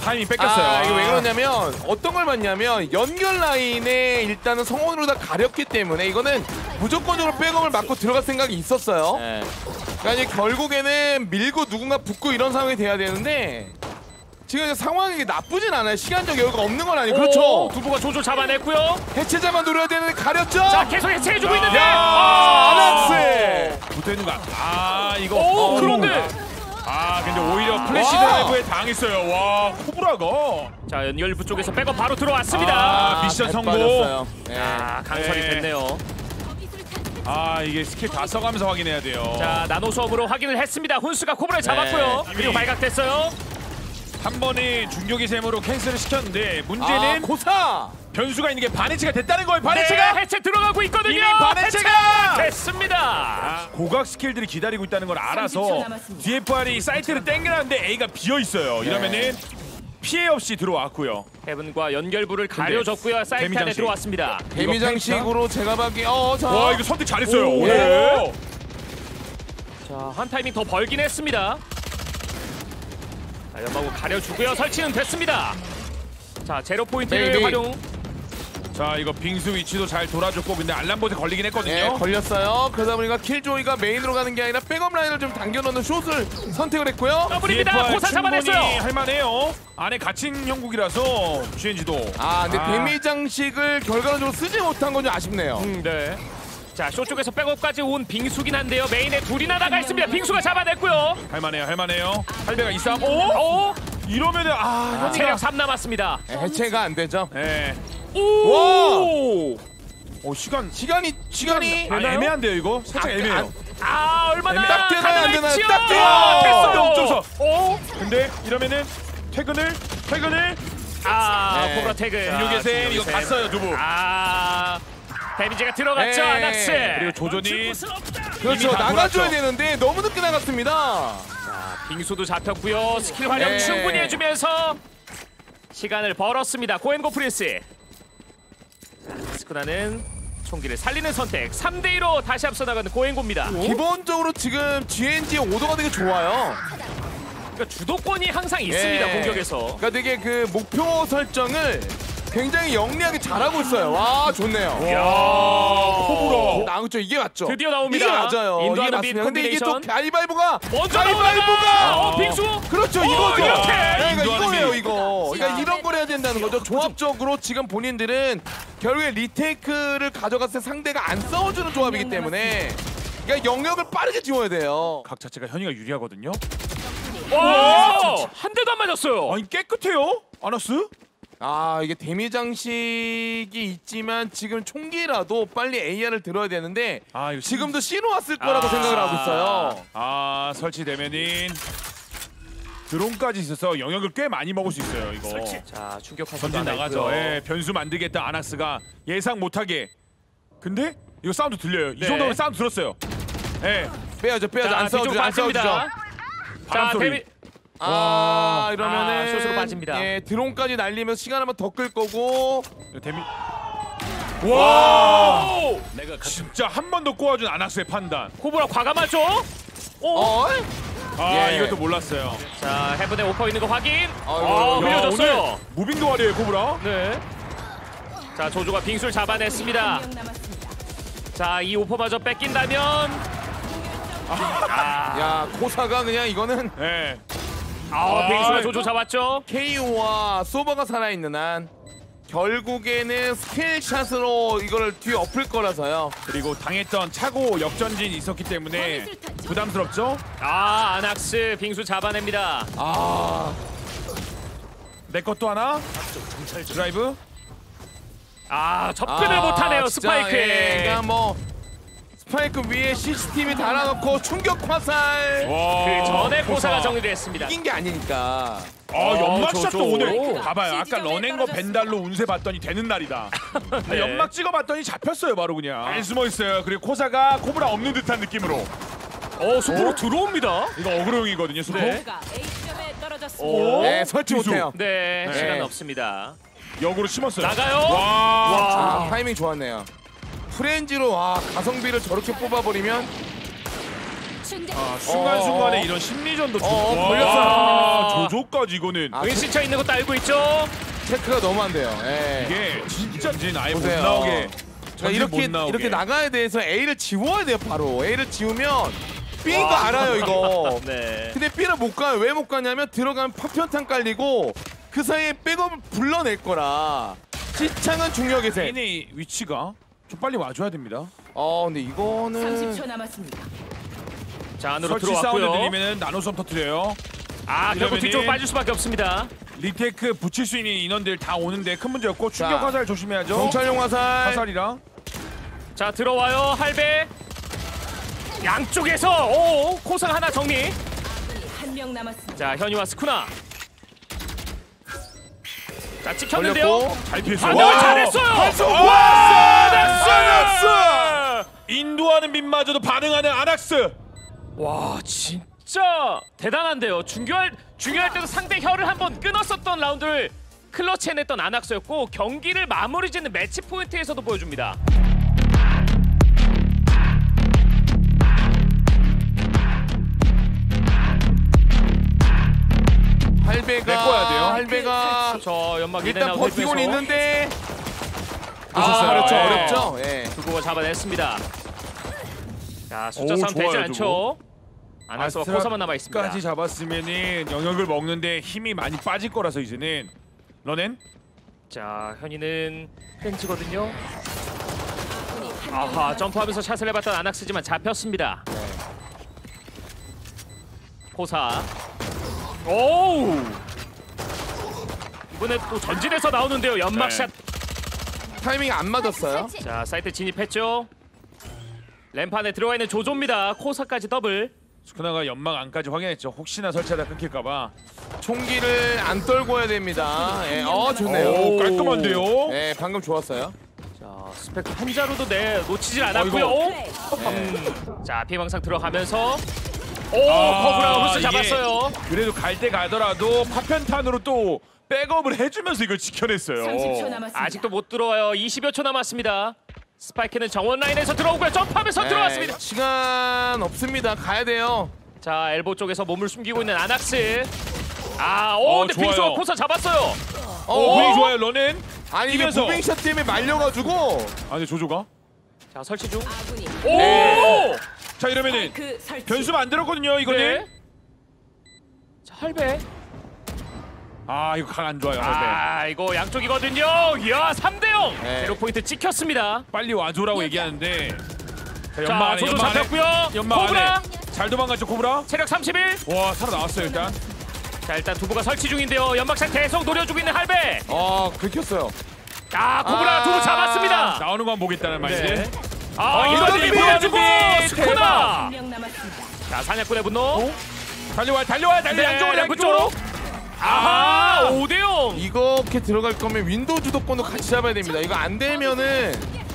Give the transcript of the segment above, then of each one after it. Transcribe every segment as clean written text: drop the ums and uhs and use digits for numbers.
타이밍 뺏겼어요. 이거 왜 그러냐면 어떤 걸 봤냐면 연결 라인에 일단은 성원으로 다 가렸기 때문에 이거는 무조건적으로 백업을 맞고 들어갈 생각이 있었어요. 네. 그러니까 이제 결국에는 밀고 누군가 붙고 이런 상황이 돼야 되는데 지금 상황이 나쁘진 않아요. 시간적 여유가 없는 건 아니고. 그렇죠. 두부가 조조 잡아냈고요. 해체자만 노려야 되는데 가렸죠. 자, 계속 해체해주고 있는데. 아낙스. 붙어있는 거. 이거. 오, 그런데. 근데 오히려 플래시 드라이브에 당했어요. 와, 코브라가. 자, 연결부 쪽에서 백업 바로 들어왔습니다. 미션 성공. 빠졌어요. 강설이 네. 됐네요. 이게 스킬 다 써가면서 확인해야 돼요. 자, 나노 수업으로 확인을 했습니다. 훈스가 코브라를 잡았고요. 그리고 발각됐어요. 한 번에 중격의 셈으로 캔슬을 시켰는데 문제는 고사. 변수가 있는 게 바네치가 됐다는 거예요. 바네치가 해체 들어가고 있거든요. 이미 바네치가 됐습니다. 고각 스킬들이 기다리고 있다는 걸 알아서 DFR이 사이트를 땡겨놨는데 A가 비어 있어요. 이러면은 피해 없이 들어왔고요. 헤븐과 연결부를 가려줬고요. 사이트 안에 데미장식. 들어왔습니다. 데미장식으로 제가 봐기. 자. 와, 이거 선택 잘했어요. 오, 네. 자, 한 타이밍 더 벌긴 했습니다. 자, 연막으로 가려주고요. 설치는 됐습니다. 자, 제로 포인트를 네네. 활용. 자, 이거 빙수 위치도 잘 돌아줬고 근데 알람봇에 걸리긴 했거든요. 네, 걸렸어요. 그러다 보니까 킬조이가 메인으로 가는 게 아니라 백업 라인을 좀 당겨놓는 숏을 선택을 했고요. 더블입니다. DFR 고사 충분히 잡아냈어요. 할만해요. 안에 갇힌 형국이라서 GNG도. 근데 데미장식을 결과적으로 쓰지 못한 건 좀 아쉽네요. 네. 자, 쇼 쪽에서 백업까지 온 빙수긴 한데요. 메인에 둘이나 나가 있습니다. 빙수가 잡아냈고요. 할만해요. 할배가 이 싸움. 이러면은 체력 3 남았습니다. 네, 해체가 안 되죠. 네. 오! 시간이 되나요? 애매한데요 이거. 살짝 애매해요. 얼마나 딱 되나요, 안 되나요? 딱 돼요. 됐어요. 0.4. 근데 이러면은 퇴근을 네. 코브라 태그. 중력의 셈 이거 갔어요 두부. 데미지가 들어갔죠. 네. 아낙스. 그리고 조전이 그렇죠. 다 나가줘야 돌았죠. 되는데 너무 늦게 나갔습니다. 빙수도 잡혔고요. 스킬 활용 네. 충분히 해주면서 시간을 벌었습니다. 고엔고 프린스. 스쿠나는 총기를 살리는 선택. 3대2로 다시 앞서 나가는 고엔고입니다. 기본적으로 지금 GNG의 오더가 되게 좋아요. 그러니까 주도권이 항상 있습니다. 공격에서. 그러니까 되게 그 목표 설정을 굉장히 영리하게 잘하고 있어요. 와, 좋네요. 코브라. 나오죠. 이게 맞죠. 드디어 나옵니다. 이게 맞아요. 이게 인도하는 맞습니다. 근데 이게 또 콤비네이션. 가위바위보가 먼저 빙수. 그렇죠. 이거죠. 이렇게. 그러니까 인도하는 이거예요. 비. 이거. 그러니까 이런 걸 해야 된다는 거죠. 조합적으로 지금 본인들은 결국에 리테이크를 가져갔을 때 상대가 안 싸워주는 조합이기 때문에 그러니까 영역을 빠르게 지워야 돼요. 각 자체가 현이가 유리하거든요. 한 대도 안 맞았어요. 아니 깨끗해요. 아나스? 이게 데미 장식이 있지만 지금 총기라도 빨리 AR을 들어야 되는데 이거 지금도 C로 왔을 거라고 생각을 하고 있어요. 설치되면은 드론까지 있어서 영역을 꽤 많이 먹을 수 있어요. 이거. 자, 충격할 전진 나가죠. 변수 만들겠다 아나스가 예상 못하게. 근데 이거 사운드 들려요. 이 정도면 사운드 들었어요. 빼야죠. 자, 안 싸워주죠. 안 싸워주죠. 자, 바람 소리. 데미. 이러면은 숏으로 빠집니다. 드론까지 날리면서 시간 한번 더 끌 거고. 데미. 와! 진짜 한 번 더 꼬아준 아나스의 판단. 코브라 과감하죠? 예. 이것도 몰랐어요. 자, 헤븐에 오퍼 있는 거 확인. 아이고, 흘려줬어요. 오늘 무빙도 화려해 코브라. 네. 자, 조조가 빙수를 잡아냈습니다. 자, 이 오퍼마저 뺏긴다면 야, 코사가 그냥 이거는 네. 빙수가 조조 잡았죠. KO와 소버가 살아있는 한 결국에는 스킬샷으로 이거를 뒤에 엎을 거라서요. 그리고 당했던 차고 역전진이 있었기 때문에 부담스럽죠? 아낙스 빙수 잡아냅니다. 내 것도 하나? 드라이브? 접근을 못하네요. 진짜, 스파이크에. 그러니까 뭐 스파이크 위에 CCTV 달아놓고 충격 화살. 그 전에 고사가 정리를 했습니다. 이긴 게 아니니까. 연막샷도 조조. 오늘 봐봐요. 아까 런앤거 벤달로 운세 봤더니 되는 날이다. 네. 연막 찍어봤더니 잡혔어요 바로 그냥. 안 숨어있어요. 그리고 코사가 코브라 없는 듯한 느낌으로. 숲으로 들어옵니다. 이거 어그로용이거든요 수포. 네. 네, 설치 빙수. 못해요. 네, 네. 시간 없습니다. 역으로 심었어요. 나가요. 와. 타이밍 좋았네요. 프렌즈로 가성비를 저렇게 뽑아버리면 순간순간에 이런 심리전도 걸렸어요. 조조까지 이거는 은신처 있는 것도 알고 있죠. 체크가 너무 안 돼요. 예. 이게 진짜 이제 아예 못 보세요. 나오게 그러니까 이렇게 나가야 돼서 A를 지워야 돼요. 바로 A를 지우면 B인 거 알아요 이거. 네. 근데 B를 못 가요. 왜 못 가냐면 들어가면 파편탄 깔리고 그 사이에 백업을 불러낼 거라. 시창은 중력에세. A의 위치가 좀 빨리 와줘야 됩니다. 근데 이거는 30초 남았습니다. 자, 안으로 설치 사운드 들어왔고요. 들리면 나노섬 터뜨려요. 아, 결국 이러면은- 뒤쪽으로 빠질 수밖에 없습니다. 리테이크 붙일 수 있는 인원들 다 오는데 큰 문제였고 충격 자, 화살 조심해야죠. 경찰용 화살. 화살이랑 자, 들어와요. 할배. 양쪽에서 오, 코상 하나 정리. 한 명 남았습니다. 자, 현이와 스쿠나. 자, 찍혔는데요. 걸렸고. 잘 피했어요. 반응을 잘했어요. 아낙스! 인도하는 빛마저도 반응하는 아낙스. 와, 진짜 대단한데요. 중요할 때도 상대 혀를 한번 끊었었던 라운드를 클러치 해냈던 아낙스였고 경기를 마무리 짓는 매치 포인트에서도 보여줍니다. 할배가 메꿔야 돼요. 할배가 저 연막 일단 인앤아웃 버티고는 해주면서 있는데 보셨어요? 그렇죠. 예. 어렵죠. 예. 두고가 잡아냈습니다. 자, 숫자 오, 싸움 되지 좋아요, 않죠. 아낙스와 코사만 남아 있습니다. 까지 잡았으면은 영역을 먹는데 힘이 많이 빠질 거라서 이제는 러넨 자, 현이는 펜치거든요. 아하, 점프하면서 샷을 해봤던 아낙스지만 잡혔습니다. 코사. 오우. 이번에 또 전진해서 나오는데요. 연막샷. 타이밍이 안 맞았어요. 자, 사이트 진입했죠. 램프 안에 들어와 있는 조조입니다. 코사까지 더블. 스쿠나가 연막 안까지 확인했죠. 혹시나 설치하다 끊길까봐. 총기를 안 떨고 해야 됩니다. 예. 좋네요. 오 깔끔한데요. 예, 방금 좋았어요. 자, 스펙 한 자루도 놓치질 않았고요. 자, 피방상 들어가면서 커브라가 훌스 이게 잡았어요. 그래도 갈 때 가더라도 파편탄으로 또 백업을 해주면서 이걸 지켜냈어요. 30초 남았습니다. 아직도 못 들어와요. 20여 초 남았습니다. 스파이크는 정원 라인에서 들어오고요. 점프하면서 들어왔습니다. 시간 없습니다. 가야 돼요. 자, 엘보 쪽에서 몸을 숨기고 있는 아낙스. 근데 좋아요. 빙수가 코사 잡았어요. 분위기 좋아요. 러넨. 아니 이게 뛰면서. 무빙샷 때문에 말려가지고 아니 조조가. 자, 설치 중. 아군이 오! 자 이러면은 그 설치. 변수 만들었거든요. 이거는. 네. 자, 할배. 이거 각 안 좋아요. 할배. 이거 양쪽이거든요. 이야, 3대0. 네. 제로 포인트 찍혔습니다. 빨리 와줘라고 얘기하는데. 자, 자, 조조 잡혔고요. 연막 코브라. 안에. 잘 도망갔죠 코브라. 체력 31. 와 살아나왔어요 일단. 자, 일단 두부가 설치 중인데요. 연막샷 계속 노려주고 있는 할배. 긁혔어요. 코브라 두부 잡았습니다. 나오는 거 한번 보겠다는 마인드. 네. 이거는 이거는 보여주고 대박. 스쿠나. 한 명 남았습니다. 자, 사냥꾼의 분노. 달려와 네, 양쪽으로 양쪽으로. 아하, 5대0. 이렇게 들어갈 거면 윈도우 주도권도 같이 잡아야 됩니다. 이거 안 되면은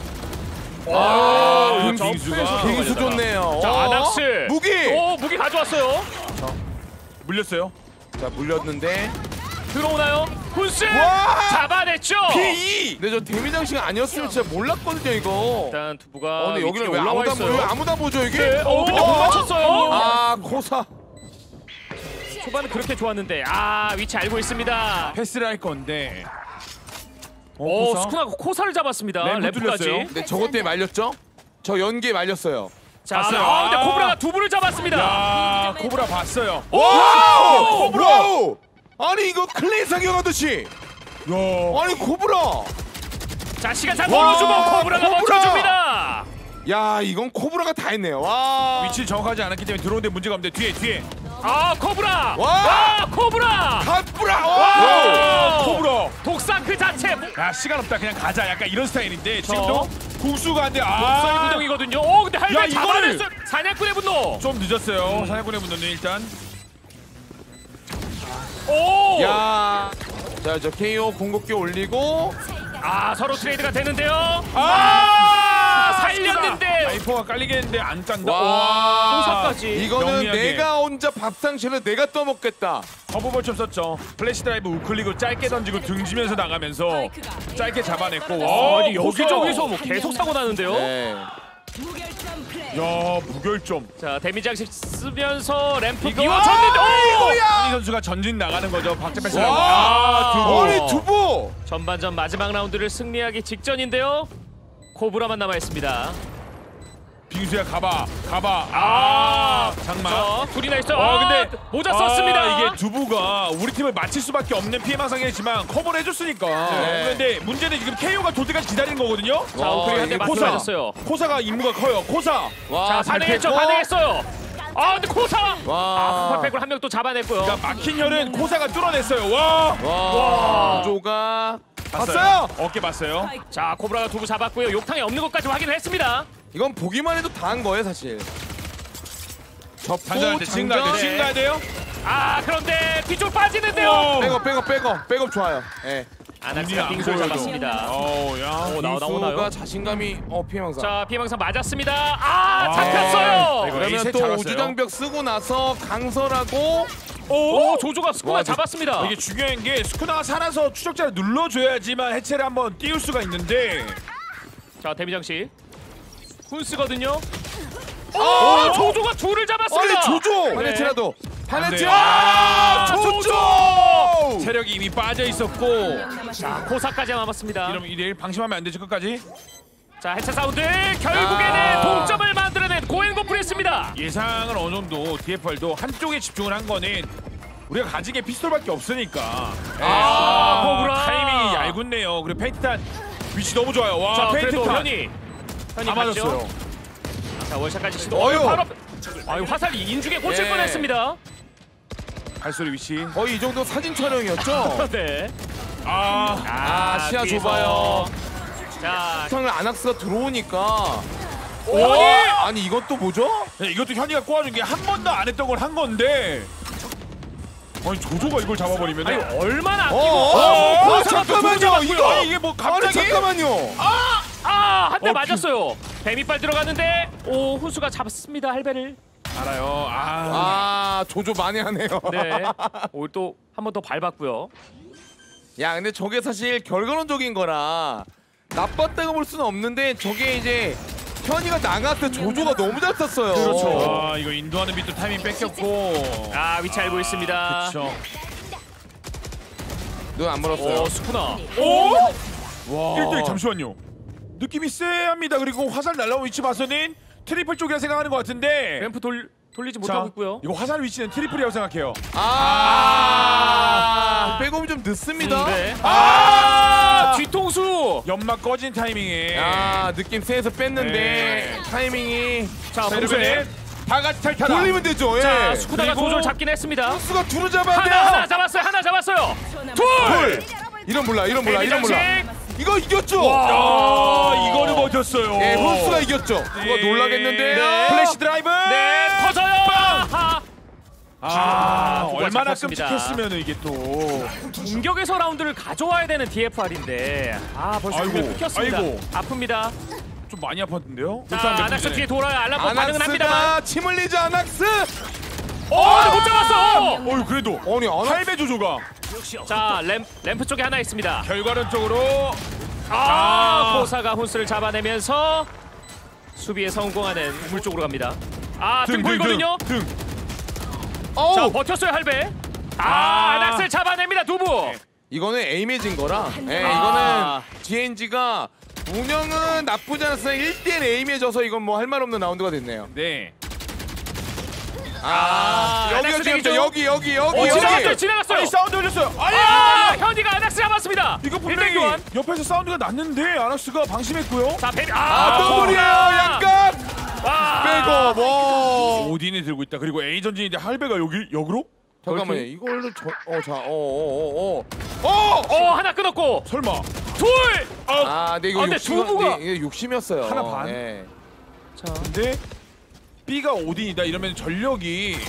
빙수가 빙수 좋네요. 자, 아낙스. 무기. 무기 가져왔어요. 물렸어요. 자 물렸는데 들어오나요? 훈스 와! 잡아냈죠. P2. 근데 저 데미 장치가 아니었으면 진짜 몰랐거든요 이거. 일단 두부가 근데 여기는 위쪽에 왜 올라와 아무도 안 보여? 있어요. 아무도 안 보죠 이게? 근데 못 맞췄어요. 코사. 초반은 그렇게 좋았는데 위치 알고 있습니다. 패스를 할 건데. 스쿠나가 코사를 잡았습니다. 램프 램프까지. 뚫렸어요. 근데 저것 때문에 말렸죠? 저 연기에 말렸어요. 자, 봤어요. 근데 코브라가 두부를 잡았습니다. 코브라 봤어요. 와우! 코브라! 와우! 아니 이거 클레이 사격하듯이. 야. 아니 코브라. 자, 시간 잘 와, 벌어주고 코브라가 코브라! 멈춰줍니다. 야 이건 코브라가 다 했네요. 와. 위치를 정확하지 않았기 때문에 들어오는데 문제가 없는데 뒤에. 코브라. 와! 코브라. 갓브라. 와! 코브라. 독사 그 자체. 야 시간 없다 그냥 가자 약간 이런 스타일인데 지금도 궁수가 안돼. 독사의 구덩이거든요. 근데 야, 할배 이거를- 잡아냈어요. 사냥꾼의 분노. 좀 늦었어요. 사냥꾼의 분노는 일단. 야. 자 저 KO 공격기 올리고. 서로 트레이드가 되는데요. 살렸는데. 아이포가 깔리겠는데 안 깐다. 와. 호사까지. 이거는 영리하게. 내가 혼자 밥상실을 내가 떠먹겠다. 허브벌점 썼죠. 플래시 드라이브 우클릭으로 짧게 던지고 등지면서 나가면서 짧게 잡아냈고. 아니 여기저기서 뭐 계속 사고 나는데요. 네. 무결점 플레이. 야 무결점. 자 데미지 장식 쓰면서 램프 이거- 비워줬는데 이선수가 전진 나가는 거죠. 박재 패스. 와, 두부. 아니 두부. 전반전 마지막 라운드를 승리하기 직전인데요. 코브라만 남아 있습니다. 빙수야 가봐. 장마. 자, 둘이나 있어요. 근데 모자 썼습니다. 이게 두부가 우리 팀을 맞힐 수밖에 없는 피해 망상이지만 커버를 해줬으니까. 네. 그런데 문제는 지금 KO가 돌 때까지 기다리는 거거든요. 자, 오크리 한대 이게 맞고 코사. 맞았어요. 코사가 임무가 커요. 코사. 와, 자, 반응했죠. 뺐고. 반응했어요. 근데 코사. 와. 풀백을 한 명 또 잡아냈고요. 그러니까 막힌 혈은 코사가 뚫어냈어요. 와. 와. 조가 봤어요. 어깨 봤어요. 자, 코브라가 두부 잡았고요. 욕탕에 없는 것까지 확인을 했습니다. 이건 보기만 해도 다 한 거예요, 사실. 접고 단전할 때 지금 가야 돼요. 지금 가야 돼요. 그런데 뒤쪽 빠지는데요. 오. 백업 좋아요. 예. 아낙스가 눈이 빙소를 안 보여도. 잡았습니다. 야. 나오나요? 가 자신감이 피해망상. 자, 피해망상 맞았습니다. 잡혔어요. 이거 그러면 에이셋 또 잡았어요. 우주장벽 쓰고 나서 강설하고 오, 조조가 스코어 와, 잡았습니다. 이게 중요한 게 스쿠나가 살아서 추적자를 눌러줘야지만 해체를 한번 띄울 수가 있는데. 자, 데미장식 훈스거든요. 오! 조조가 둘을 잡았습니다. 빨리 조조. 네. 파네트라도. 파네트. 아, 조조. 체력이 이미 빠져 있었고. 자, 코사까지 남았습니다. 이러면 이대일 방심하면 안 되죠 끝까지. 자, 해체 사운드 결국에는 동점을 만들어낸 고행고프리였습니다. 예상은 어느 정도 DFR도 한쪽에 집중을 한 거는 우리가 가진 게 피스톨밖에 없으니까. 코브라. 타이밍이 얇군네요. 그리고 페인트탄 위치 너무 좋아요. 와, 자, 그래도 페인트탄 현이 다 갔죠. 맞았어요. 자, 월샷까지 시도. 어휴. 바로 화살이 인중에 꽂힐 예. 뻔했습니다. 발소리 위치. 거의 이 정도 사진 촬영이었죠. 네. 시야 뒤에서. 좁아요. 자, 상을 아낙스가 들어오니까. 현이. 아니 이건 또 뭐죠? 네, 이것도 현이가 꼬아준 게 한 번도 안 했던 걸 한 건데. 아니 조조가 이걸 잡아버리면. 아니 얼마나 아끼고. 잠깐만요. 이거 아니 이게 뭐 아니 갑자기? 잠깐만요. 한 대 맞았어요. 뱀이빨 들어갔는데 훈수가 잡았습니다. 할배를. 알아요. 조조 많이 하네요. 네. 오늘 또 한 번 더 밟았고요. 야 근데 저게 사실 결과론적인 거라 나빴다고 볼 수는 없는데 저게 이제 현이가 나갔을 때 조조가 너무 잘 썼어요. 그렇죠. 이거 인도하는 빛도 타이밍 뺏겼고. 위치 알고 있습니다. 그렇죠. 눈 안 멀었어요. 스쿠나. 와. 1대1 잠시만요. 느낌이 쎄합니다. 그리고 화살 날라온 위치 봐서는 트리플 쪽이라 생각하는 것 같은데. 램프 돌리지 자, 못하고 있고요. 이거 화살 위치는 트리플이라고 생각해요. 백업이 좀 늦습니다. 네. 뒤통수. 연막 꺼진 타이밍에. 느낌 세에서 뺐는데 네. 타이밍이 자, 자, 이러면 다 같이 탈타라. 돌리면 되죠. 예. 자, 스쿠다가 그리고- 조절 잡긴 했습니다. 수가 둘을 잡아야 하나 돼요. 잡았어요. 둘. 이런 몰라. 데미장식. 이거 이겼죠. 이거를 버텼어요. 예, 훈수가 이겼죠. 그거 놀라겠는데요. 네. 플래시 드라이브. 네, 터져요. 그거 얼마나 잡혔습니다. 끔찍했으면 이게 또. 공격에서 라운드를 가져와야 되는 DFR인데 벌써 아이고, 공을 끊겼습니다. 아이고. 아픕니다. 좀 많이 아팠는데요. 자, 아낙스 뒤에 돌아요. 알람보 반응은 합니다만. 아낙스가 침 흘리지 아낙스. 못 잡았어. 그래도 아니 아낙스. 8배 조조가 자, 램프 쪽에 하나 있습니다. 결과론적으로 코사가 훈스를 잡아내면서 수비에 성공하는 물 쪽으로 갑니다. 등 보이거든요. 등. 자, 버텼어요, 할배. 아낙스를 잡아냅니다, 두부. 이거는 에임해진 거라. 예, 아. 이거는 GNG가 운영은 나쁘지 않았어요. 1대1 에임해져서 이건 뭐 할 말 없는 라운드가 됐네요. 네. 여기가 아낙스 지금 대기죠? 여기. 지나갔어요. 아니 사운드 흘렸어요. 현이가 아낙스 잡았습니다. 이거 분명히 교환. 옆에서 사운드가 났는데 아낙스가 방심했고요. 자, 뱀이 더블이에요. 약간 빼고 뭐. 오딘이 들고 있다. 그리고 A 전진인데 할배가 역으로? 잠깐만요. 이걸로 하나 끊었고 설마. 둘. 근데 이거 근데 두부가- 이게 욕심이었어요. 하나 반? 예. 자, 근데 B가 오딘이다 이러면 전력이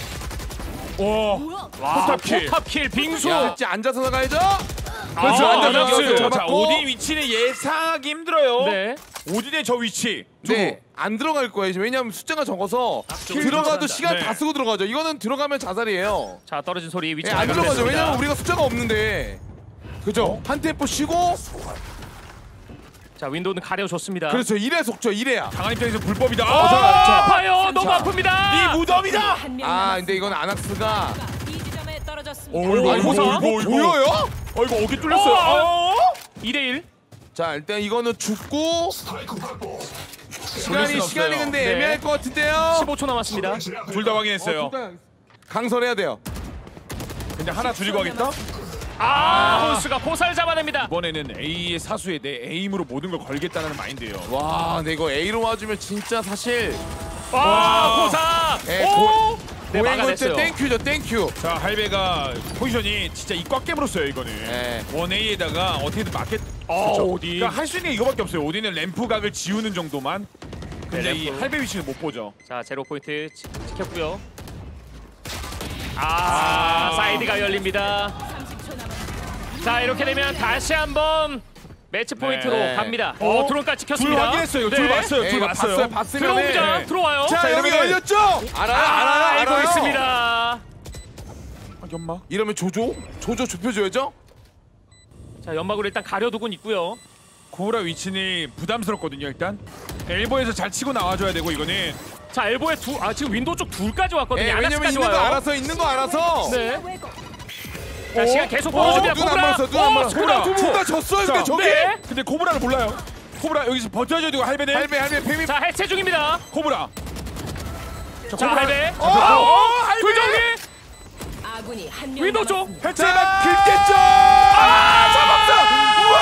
포탑킬 빙수. 야, 같이 앉아서 나가야죠. 그렇죠. 앉아서 자, 잡았고. 오딘 위치는 예상하기 힘들어요. 네. 오딘의 저 위치. 네, 안 들어갈 거예요. 왜냐하면 숫자가 적어서 들어가도 시간 네. 다 쓰고 들어가죠. 이거는 들어가면 자살이에요. 자, 떨어진 소리 위치 예, 안 들어가죠. 발견됐습니다. 왜냐면 우리가 숫자가 없는데. 그죠? 한 템포 쉬고 자 윈도우는 가려줬습니다. 그렇죠. 이래 속죠. 이래야. 당한 입장에서 불법이다. 아파요. 너무 아픕니다. 네 무덤이다. 한명 아 남았습니다. 근데 이건 아낙스가 이 지점에 떨어졌습니다. 어이구, 아니, 호사? 이거 보여요? 이거 어깨 뚫렸어요. 어! 2대1. 자 일단 이거는 죽고 돌릴 순 시간이 없어요. 근데 네. 애매할 것 같은데요. 15초 남았습니다. 둘 다 확인했어요. 강설해야 돼요. 근데 하나 줄이고 하겠다? 혼수가 포살 잡아냅니다. 이번에는 A의 사수에 내 에임으로 모든 걸 걸겠다는 마인드예요. 와 근데 이거 A로 와주면 진짜 사실 와 포사. 예, 오. 네 보행군 때 막아냈어요. 땡큐죠. 땡큐. 자 할배가 포지션이 진짜 이 꽉 깨물었어요 이거는. 네. 원 A에다가 어떻게든 맞겠. 오딘. 그러니까 할 수 있는 게 이거밖에 없어요. 오딘은 램프 각을 지우는 정도만. 근데 네, 이 램프. 할배 위치는 못 보죠. 자 제로 포인트 지켰고요. 사이드가 열립니다. 30초 남았습니다. 자 이렇게 되면 다시 한번 매치 포인트로 네. 갑니다. 어? 드론까지 둘 지켰습니다. 확인했어요. 이거 네. 둘 봤어요. 예, 둘 이거 봤어요. 봤으면 들어오자 들어와요. 자 여기 이러면은- 열렸죠. 알아요. 알고 알아요. 있습니다. 아, 연막. 이러면 조조 좁혀줘야죠. 자 연막으로 일단 가려두곤 있고요. 코브라 위치는 부담스럽거든요. 일단 엘보에서 잘 치고 나와줘야 되고 이거는. 자 엘보에 지금 윈도우 쪽 둘까지 왔거든요. 예, 왜냐면 아나스까지 있는 거 와요. 알아서 있는 거 알아서. 네. 자 시간 계속 벌어줍니다. 눈안 코브라. 봤어. 눈안 봤어. 코브라 두부. 둘다 졌어요. 근데 자, 저기. 네. 근데 코브라를 몰라요. 코브라 여기서 버텨줘야 되고 할배는. 할배 뱀이. 자 해체 중입니다. 코브라. 자 할배. 할배. 둘정리. 아군이 한명 윈도우 쪽. 남았습니다. 해체가 긁겠죠. 잡았어.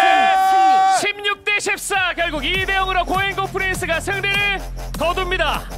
승리. 16대 14 결국 2대 0으로 고행고 프린스가 승리를 거둡니다.